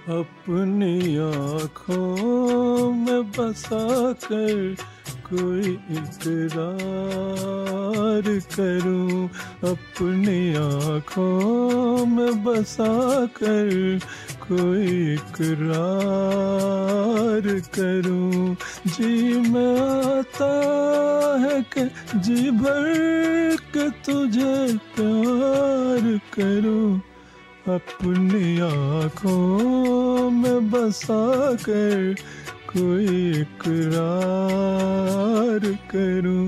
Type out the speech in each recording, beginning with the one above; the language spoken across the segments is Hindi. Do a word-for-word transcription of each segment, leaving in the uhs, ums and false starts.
अपनी आँखों में बसा कर कोई इकरार करूं, अपनी आँखों में बसा कर कोई इकरार करूं। जी में आता है कि जी भर के तुझे प्यार करूं, अपनी आँखों में बसा कर कोई इकरार करूं।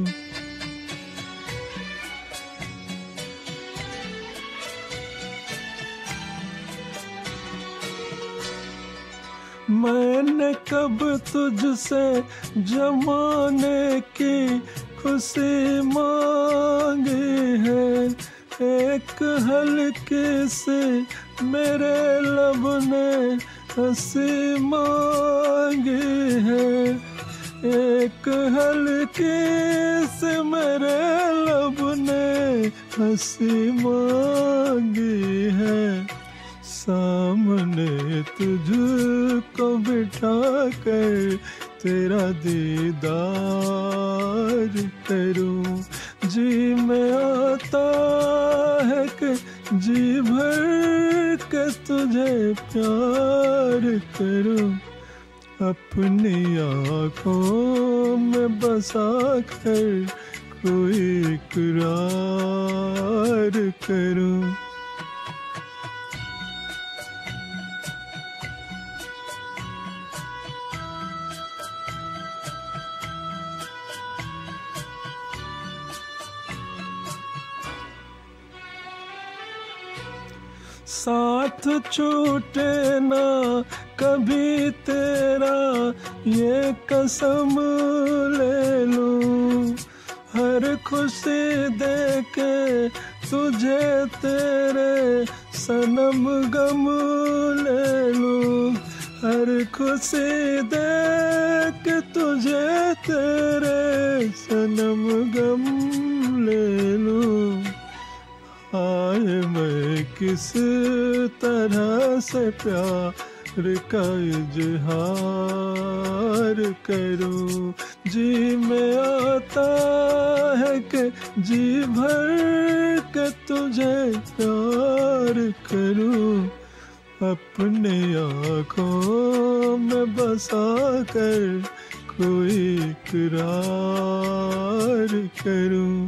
मैंने कब तुझसे जमाने की खुशी मांगी है, एक हल्के से मेरे लब ने हंसी मांगी है, एक हल्के से मेरे लब ने हंसी मांगी है। सामने तुझको बिठा कर तेरा दीदार करूं, जी में आता है कि जी भर के तुझे प्यार करूं, अपनी आँखों में बसा कर कोई इकरार करूं। साथ छूटे ना कभी तेरा ये कसम ले लूं, हर खुशी देके तुझे तेरे सनम गम ले लूं, हर खुशी देके तुझे तेरे सनम गम ले लूं। आए मैं किस तरह से प्यार का इजहार करूं, जी में आता है कि जी भर के तुझे प्यार करूं, अपनी आँखों में बसा कर कोई इकरार करूं।